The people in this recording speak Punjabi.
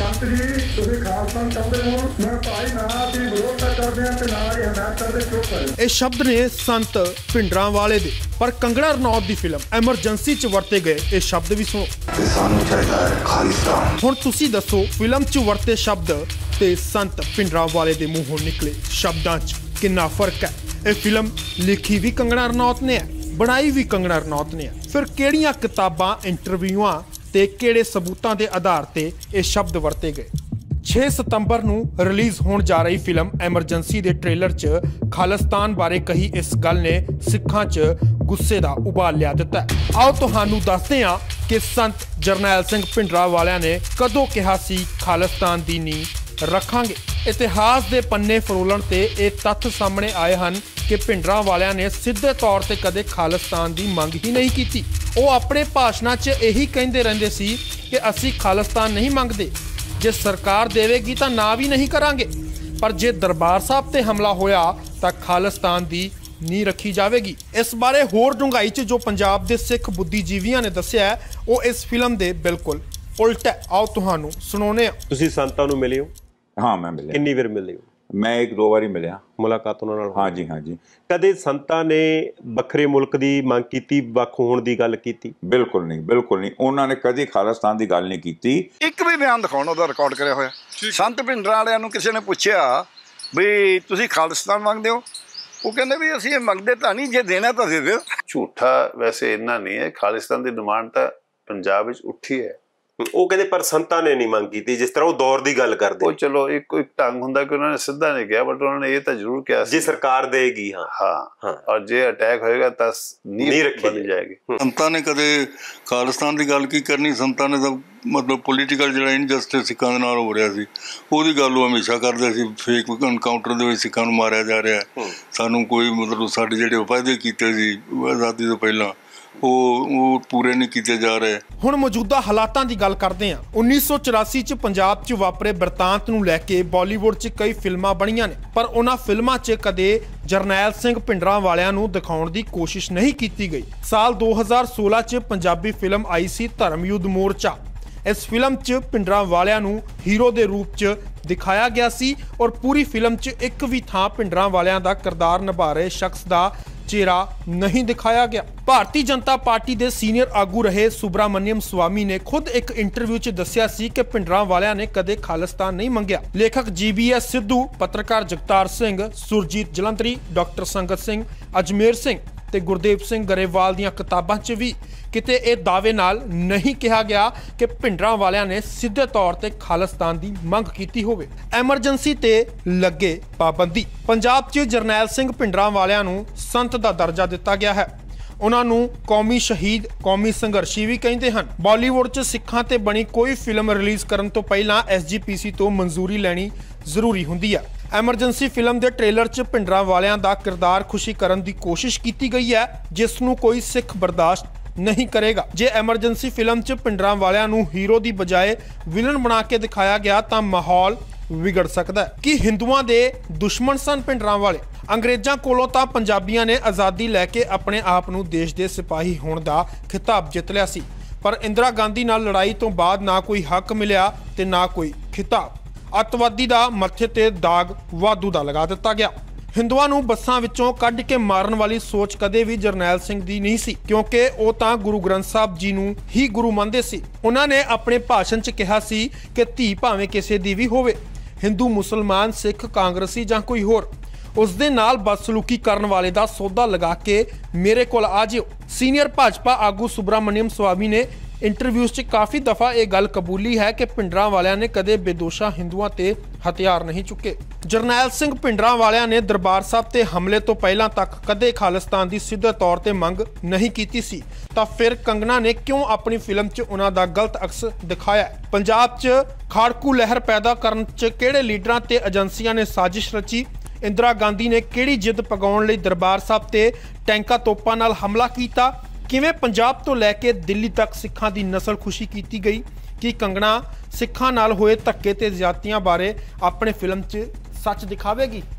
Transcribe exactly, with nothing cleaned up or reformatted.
संत जी तुसीं खालसा चाहुंदे हो मैं भाई ना दी विरोध करदे हां ते ना ही हदायत करदे चुप करो। ਇਹ ਸ਼ਬਦ ਨੇ ਸੰਤ ਭਿੰਡਰਾਂ ਵਾਲੇ ਦੇ। ਪਰ ਕੰਗਣਾ ਰਣੌਤ ਦੀ ਫਿਲਮ ਐਮਰਜੈਂਸੀ 'ਚ ਵਰਤੇ ਗਏ ਇਹ ਸ਼ਬਦ ਵੀ ਸੁਣੋ। ਸਾਨੂੰ ਚਾਹੀਦਾ ਹੈ ਖਾਲਿਸਤਾਨ। ਹੁਣ ਤੁਸੀਂ ਦੱਸੋ ਫਿਲਮ 'ਚ ਵਰਤੇ ਸ਼ਬਦ ਤੇ ਸੰਤ ਭਿੰਡਰਾਂ ਵਾਲੇ ਦੇ ਮੂੰਹੋਂ ਨਿਕਲੇ ਸ਼ਬਦਾਂ 'ਚ ਕਿੰਨਾ ਫਰਕ ਹੈ। ਇਹ ਫਿਲਮ ਲਿਖੀ ਵੀ ਕੰਗਣਾ ਰਣੌਤ ਨੇ ਹੈ, ਬਣਾਈ ਵੀ ਕੰਗਣਾ ਰਣੌਤ ਨੇ ਹੈ। ਫਿਰ ਕਿਹੜੀਆਂ ਕਿਤਾਬਾਂ, ਇੰਟਰਵਿਊਆਂ ਤੇ ਕਿਹੜੇ ਸਬੂਤਾਂ ਦੇ ਆਧਾਰ ਤੇ ਇਹ ਸ਼ਬਦ ਵਰਤੇ ਗਏ। ਛੇ ਸਤੰਬਰ ਨੂੰ ਰਿਲੀਜ਼ ਹੋਣ ਜਾ ਰਹੀ ਫਿਲਮ ਐਮਰਜੈਂਸੀ ਦੇ ਟ੍ਰੇਲਰ 'ਚ ਖਾਲਿਸਤਾਨ ਬਾਰੇ ਕਹੀ ਇਸ ਗੱਲ ਨੇ ਸਿੱਖਾਂ 'ਚ ਗੁੱਸੇ ਦਾ ਉਬਾਲ ਲਿਆ ਦਿੱਤਾ। ਆਓ ਤੁਹਾਨੂੰ ਦੱਸਦੇ ਹਾਂ ਕਿ ਸੰਤ ਜਰਨੈਲ ਸਿੰਘ ਭਿੰਡਰਾਂ ਵਾਲਿਆਂ ਨੇ ਕਦੋਂ ਕਿਹਾ ਸੀ ਖਾਲਿਸਤਾਨ ਦੀ ਨੀਂਹ ਰੱਖਾਂਗੇ। ਇਤਿਹਾਸ ਦੇ ਪੰਨੇ ਫਰੋਲਣ ਤੇ ਇਹ ਤੱਥ ਸਾਹਮਣੇ ਆਏ ਹਨ ਕਿ ਭਿੰਡਰਾਂ ਵਾਲਿਆਂ ਨੇ ਸਿੱਧੇ ਤੌਰ ਤੇ ਕਦੇ ਖਾਲਿਸਤਾਨ ਦੀ ਮੰਗ ਹੀ ਨਹੀਂ ਕੀਤੀ। ਉਹ ਆਪਣੇ ਭਾਸ਼ਣਾਂ 'ਚ ਇਹੀ ਕਹਿੰਦੇ ਰਹਿੰਦੇ ਸੀ ਕਿ ਅਸੀਂ ਖਾਲਿਸਤਾਨ ਨਹੀਂ ਮੰਗਦੇ, ਜੇ ਸਰਕਾਰ ਦੇਵੇਗੀ ਤਾਂ ਨਾ ਵੀ ਨਹੀਂ ਕਰਾਂਗੇ, ਪਰ ਜੇ ਦਰਬਾਰ ਸਾਹਿਬ ਤੇ ਹਮਲਾ ਹੋਇਆ ਤਾਂ ਖਾਲਿਸਤਾਨ ਦੀ ਨੀਂਹ ਰੱਖੀ ਜਾਵੇਗੀ। ਇਸ ਬਾਰੇ ਹੋਰ ਡੂੰਘਾਈ 'ਚ ਜੋ ਪੰਜਾਬ ਦੇ ਸਿੱਖ ਬੁੱਧੀਜੀਵੀਆਂ ਨੇ ਦੱਸਿਆ ਉਹ ਇਸ ਫਿਲਮ ਦੇ ਬਿਲਕੁਲ ਉਲਟ ਹੈ। ਆਓ ਤੁਹਾਨੂੰ ਸੁਣਾਉਂਦੇ ਹਾਂ। ਤੁਸੀਂ ਸੰਤਾਂ ਨੂੰ ਮਿਲੇ ਹੋ? हाँ मैं मिले। कितनी बार मिले हो? मैं एक दो बार ही मिलिया मुलाकात उन्हां नाल? हाँ जी हाँ जी। कदे संतां ने ਵੱਖਰੇ ਮੁਲਕ ਦੀ ਮੰਗ ਕੀਤੀ, ਵੱਖ ਹੋਣ ਦੀ ਗੱਲ ਕੀਤੀ? बिल्कुल नहीं, बिल्कुल नहीं। उन्होंने कभी खालिस्तान की गल नहीं की। ਇੱਕ ਵੀ ਬਿਆਨ ਦਿਖਾਉਣ ਉਹਦਾ ਰਿਕਾਰਡ ਕਰਿਆ ਹੋਇਆ। ਸੰਤ ਭਿੰਡਰਾਂ ਵਾਲਿਆਂ ਨੂੰ ਕਿਸੇ ਨੇ ਪੁੱਛਿਆ ਵੀ ਤੁਸੀਂ ਖਾਲਿਸਤਾਨ ਮੰਗਦੇ ਹੋ, ਉਹ ਕਹਿੰਦੇ ਵੀ ਅਸੀਂ ਇਹ ਮੰਗਦੇ ਤਾਂ ਨਹੀਂ, ਜੇ ਦੇਣਾ ਤਾਂ ਦੇ ਦਿਓ। ਝੂਠਾ ਵੈਸੇ ਇੰਨਾ ਨਹੀਂ ਹੈ, ਖਾਲਿਸਤਾਨ ਦੀ ਡਿਮਾਂਡ ਤਾਂ ਪੰਜਾਬ ਵਿੱਚ ਉੱਠੀ ਹੈ। ਉਹ ਕਹਿੰਦੇ ਪਰ ਸੰਤਾਂ ਨੇ ਨਹੀਂ ਮੰਗ ਕੀਤੀ, ਜਿਸ ਤਰ੍ਹਾਂ ਉਹ ਦੌਰ ਦੀ ਗੱਲ ਕਰਦੇ। ਉਹ ਚਲੋ ਇੱਕ ਇੱਕ ਢੰਗ ਹੁੰਦਾ ਕਿ ਉਹਨਾਂ ਨੇ ਸਿੱਧਾ ਨਹੀਂ ਕਿਹਾ, ਬਟ ਉਹਨਾਂ ਨੇ ਇਹ ਤਾਂ ਜ਼ਰੂਰ ਕਿਹਾ ਜੇ ਸਰਕਾਰ ਦੇਗੀ। ਹਾਂ ਹਾਂ ਔਰ ਜੇ ਅਟੈਕ ਹੋਏਗਾ ਤਾਂ ਨੀਂਹ ਰੱਖੀ ਜਾਏਗੀ। ਸੰਤਾਂ ਨੇ ਕਦੇ ਖਾਲਿਸਤਾਨ ਦੀ ਗੱਲ ਕੀ ਕਰਨੀ। ਸੰਤਾਂ ਨੇ ਤਾਂ ਮਤਲਬ ਪੋਲੀਟੀਕਲ ਜਿਹੜਾ ਇਨਜਸਟਿਸ ਸਿੱਖਾਂ ਦੇ ਨਾਲ ਹੋ ਰਿਹਾ ਸੀ ਉਹਦੀ ਗੱਲ ਉਹ ਹਮੇਸ਼ਾ ਕਰਦੇ ਸੀ। ਫੇਕ ਐਨਕਾਊਂਟਰ ਦੇ ਵਿੱਚ ਸਿੱਖਾਂ ਨੂੰ ਮਾਰਿਆ ਜਾ ਰਿਹਾ, ਸਾਨੂੰ ਕੋਈ ਮਤਲਬ ਸਾਡੇ ਜਿਹੜੇ ਵਾਅਦੇ ਕੀਤੇ ਸੀ ਆਜ਼ਾਦੀ ਤੋਂ ਪਹਿਲਾਂ ਉਹ ਉਹ ਪੂਰੇ ਨਹੀਂ ਕੀਤੇ ਜਾ ਰਹੇ। ਹੁਣ ਮੌਜੂਦਾ ਹਾਲਾਤਾਂ ਦੀ ਗੱਲ ਕਰਦੇ ਹਾਂ। ਉੱਨੀ ਸੌ ਚੁਰਾਸੀ 'ਚ ਪੰਜਾਬ 'ਚ ਵਾਪਰੇ ਬਰਤਾਂਤ ਨੂੰ ਲੈ ਕੇ ਬਾਲੀਵੁੱਡ 'ਚ ਕਈ ਫਿਲਮਾਂ ਬਣੀਆਂ ਨੇ, ਪਰ ਉਹਨਾਂ ਫਿਲਮਾਂ 'ਚ ਕਦੇ ਜਰਨੈਲ ਸਿੰਘ ਭਿੰਡਰਾਂ ਵਾਲਿਆਂ ਨੂੰ ਦਿਖਾਉਣ ਦੀ ਕੋਸ਼ਿਸ਼ ਨਹੀਂ ਕੀਤੀ ਗਈ। ਸਾਲ ਦੋ ਹਜ਼ਾਰ ਸੋਲਾਂ 'ਚ ਪੰਜਾਬੀ ਫਿਲਮ ਆਈ ਸੀ ਧਰਮ ਯੁੱਧ ਮੋਰਚਾ। ਇਸ ਫਿਲਮ 'ਚ ਭਿੰਡਰਾਂ ਵਾਲਿਆਂ ਨੂੰ ਹੀਰੋ ਦੇ ਰੂਪ 'ਚ ਦਿਖਾਇਆ ਗਿਆ ਸੀ ਔਰ ਪੂਰੀ ਫਿਲਮ 'ਚ ਇੱਕ ਵੀ ਥਾਂ ਭਿੰਡਰਾਂ ਵਾਲਿਆਂ ਦਾ ਕਿਰਦਾਰ ਨਿਭਾ ਰਹੇ ਸ਼ਖਸ ਦਾ ਚਿਹਰਾ ਨਹੀਂ ਦਿਖਾਇਆ ਗਿਆ। ਭਾਰਤੀ ਜਨਤਾ ਪਾਰਟੀ ਦੇ ਸੀਨੀਅਰ ਆਗੂ ਰਹੇ ਸੁਬਰਾਮਨਿਅਮ ਸਵਾਮੀ ਨੇ ਖੁਦ ਇੱਕ ਇੰਟਰਵਿਊ 'ਚ ਦੱਸਿਆ ਸੀ ਕਿ ਭਿੰਡਰਾਂ ਵਾਲਿਆਂ ਨੇ ਕਦੇ ਖਾਲਿਸਤਾਨ ਨਹੀਂ ਮੰਗਿਆ। ਲੇਖਕ ਜੀ ਬੀ ਐਸ ਸਿੱਧੂ, ਪੱਤਰਕਾਰ ਜਗਤਾਰ ਸਿੰਘ, ਸੁਰਜੀਤ ਜਲੰਧਰੀ, ਡਾਕਟਰ ਸੰਗਤ ਸਿੰਘ, ਅਜਮੇਰ ਸਿੰਘ ਤੇ ਗੁਰਦੇਵ ਸਿੰਘ ਗਰੇਵਾਲ ਦੀਆਂ ਕਿਤਾਬਾਂ 'ਚ ਵੀ ਕਿਤੇ ਇਹ ਦਾਅਵੇ ਨਾਲ ਨਹੀਂ ਕਿਹਾ ਗਿਆ ਕਿ ਭਿੰਡਰਾਂ ਵਾਲਿਆਂ ਨੇ ਸਿੱਧੇ ਤੌਰ ਤੇ ਖਾਲਿਸਤਾਨ ਦੀ ਮੰਗ ਕੀਤੀ ਹੋਵੇ। ਐਮਰਜੈਂਸੀ ਤੇ ਲੱਗੇ ਪਾਬੰਦੀ। ਪੰਜਾਬ 'ਚ ਜਰਨੈਲ ਸਿੰਘ ਭਿੰਡਰਾਂ ਵਾਲਿਆਂ ਨੂੰ ਸੰਤ ਦਾ ਦਰਜਾ ਦਿੱਤਾ ਗਿਆ ਹੈ। ਉਹਨਾਂ ਨੂੰ ਕੌਮੀ ਸ਼ਹੀਦ, ਕੌਮੀ ਸੰਘਰਸ਼ੀ ਵੀ ਕਹਿੰਦੇ ਹਨ। ਬਾਲੀਵੁੱਡ 'ਚ ਸਿੱਖਾਂ ਤੇ ਬਣੀ ਕੋਈ ਫਿਲਮ ਰਿਲੀਜ਼ ਕਰਨ ਤੋਂ ਪਹਿਲਾਂ ਐਸ ਜੀ ਪੀ ਸੀ ਤੋਂ ਮਨਜ਼ੂਰੀ ਲੈਣੀ ਜ਼ਰੂਰੀ ਹੁੰਦੀ ਹੈ। ਐਮਰਜੈਂਸੀ ਫਿਲਮ ਦੇ ਟ੍ਰੇਲਰ 'ਚ ਭਿੰਡਰਾਂ ਵਾਲਿਆਂ ਦਾ ਕਿਰਦਾਰ ਖੁਸ਼ੀ ਕਰਨ ਦੀ ਕੋਸ਼ਿਸ਼ ਕੀਤੀ ਗਈ ਹੈ, ਜਿਸ ਨੂੰ ਕੋਈ ਸਿੱਖ ਬਰਦਾਸ਼ਤ ਨਹੀਂ ਕਰੇਗਾ। ਜੇ ਐਮਰਜੈਂਸੀ ਫਿਲਮ 'ਚ ਭਿੰਡਰਾਂ ਵਾਲਿਆਂ ਨੂੰ ਹੀਰੋ ਦੀ ਬਜਾਏ ਵਿਲਨ ਬਣਾ ਕੇ ਦਿਖਾਇਆ ਗਿਆ ਤਾਂ ਮਾਹੌਲ ਵਿਗੜ ਸਕਦਾ ਹੈ। ਕਿ ਹਿੰਦੂਆਂ ਦੇ ਦੁਸ਼ਮਣ ਸਨ ਭਿੰਡਰਾਂ ਵਾਲੇ? ਅੰਗਰੇਜ਼ਾਂ ਕੋਲੋਂ ਤਾਂ ਪੰਜਾਬੀਆਂ ਨੇ ਆਜ਼ਾਦੀ ਲੈ ਕੇ ਆਪਣੇ ਆਪ ਨੂੰ ਦੇਸ਼ ਦੇ ਸਿਪਾਹੀ ਹੋਣ ਦਾ ਖਿਤਾਬ ਜਿੱਤ ਲਿਆ ਸੀ, ਪਰ ਇੰਦਰਾ ਗਾਂਧੀ ਨਾਲ ਲੜਾਈ ਤੋਂ ਬਾਅਦ ਨਾ ਕੋਈ ਹੱਕ ਮਿਲਿਆ ਤੇ ਨਾ ਕੋਈ ਖਿਤਾਬ। ਅੱਤਵਾਦੀ ਦਾ ਮੱਥੇ ਤੇ ਦਾਗ ਵਾਧੂ ਦਾ ਲਗਾ ਦਿੱਤਾ ਗਿਆ। ਹਿੰਦੂਆਂ ਨੂੰ ਬੱਸਾਂ ਵਿੱਚੋਂ ਕੱਢ ਕੇ ਮਾਰਨ ਵਾਲੀ ਸੋਚ ਕਦੇ ਵੀ ਜਰਨੈਲ ਸਿੰਘ ਦੀ ਨਹੀਂ ਸੀ, ਕਿਉਂਕਿ ਉਹ ਤਾਂ ਗੁਰੂ ਗ੍ਰੰਥ ਸਾਹਿਬ ਜੀ ਨੂੰ ਹੀ ਗੁਰੂ ਮੰਨਦੇ ਸੀ। ਉਹਨਾਂ ਨੇ ਆਪਣੇ ਭਾਸ਼ਣ 'ਚ ਕਿਹਾ ਸੀ ਕਿ ਧੀ ਭਾਵੇਂ ਕਿਸੇ ਦੀ ਵੀ ਹੋਵੇ, ਹਿੰਦੂ, ਮੁਸਲਮਾਨ, ਸਿੱਖ, ਕਾਂਗਰਸੀ ਜਾਂ ਕੋਈ ਹੋਰ, ਉਸ ਦੇ ਨਾਲ ਬਦਸਲੂਕੀ ਕਰਨ ਵਾਲੇ ਦਾ ਸੌਦਾ ਲਗਾ ਕੇ ਮੇਰੇ ਕੋਲ ਆ ਜਿਓ। ਸੀਨੀਅਰ ਭਾਜਪਾ ਆਗੂ ਸੁਬਰਾਮਨਿਅਮ ਸਵਾਮੀ ਨੇ ਇੰਟਰਵਿਊਜ਼ 'ਚ ਕਾਫੀ ਦਫਾ ਇਹ ਗੱਲ ਕਬੂਲੀ ਹੈ ਕਿ ਭਿੰਡਰਾਂ ਵਾਲਿਆਂ ਨੇ ਕਦੇ ਬੇਦੋਸ਼ਾ ਹਿੰਦੂਆਂ ਤੇ ਹਥਿਆਰ ਨਹੀਂ ਚੁੱਕੇ। ਜਰਨੈਲ ਸਿੰਘ ਭਿੰਡਰਾਂ ਵਾਲਿਆਂ ਨੇ ਦਰਬਾਰ ਸਾਹਿਬ ਤੇ ਹਮਲੇ ਤੋਂ ਪਹਿਲਾਂ ਤੱਕ ਕਦੇ ਖਾਲਿਸਤਾਨ ਦੀ ਸਿੱਧੇ ਤੌਰ ਤੇ ਮੰਗ ਨਹੀਂ ਕੀਤੀ ਸੀ, ਤਾਂ ਫਿਰ ਕੰਗਣਾ ਨੇ ਕਿਉਂ ਆਪਣੀ ਫਿਲਮ 'ਚ ਉਹਨਾਂ ਦਾ ਗਲਤ ਅਕਸ ਦਿਖਾਇਆ? ਪੰਜਾਬ 'ਚ ਖਾੜਕੂ ਲਹਿਰ ਪੈਦਾ ਕਰਨ 'ਚ ਕਿਹੜੇ ਲੀਡਰਾਂ ਤੇ ਏਜੰਸੀਆਂ ਨੇ ਸਾਜ਼ਿਸ਼ ਰਚੀ? ਇੰਦਰਾ ਗਾਂਧੀ ਨੇ ਕਿਹੜੀ ਜਿੱਦ ਪਗਾਉਣ ਲਈ ਦਰਬਾਰ ਸਾਹਿਬ ਤੇ ਟੈਂਕਾਂ ਤੋਪਾਂ ਨਾਲ ਹਮਲਾ ਕੀਤਾ? ਕਿਵੇਂ ਪੰਜਾਬ ਤੋਂ ਲੈ ਕੇ ਦਿੱਲੀ ਤੱਕ ਸਿੱਖਾਂ ਦੀ ਨਸਲ ਖੁਸ਼ੀ ਕੀਤੀ ਗਈ? ਕਿ ਕੰਗਣਾ ਸਿੱਖਾਂ ਨਾਲ ਹੋਏ ਧੱਕੇ ਤੇ ਜ਼ਿਆਦਤੀਆਂ ਬਾਰੇ ਆਪਣੇ ਫਿਲਮ 'ਚ ਸੱਚ ਦਿਖਾਵੇਗੀ?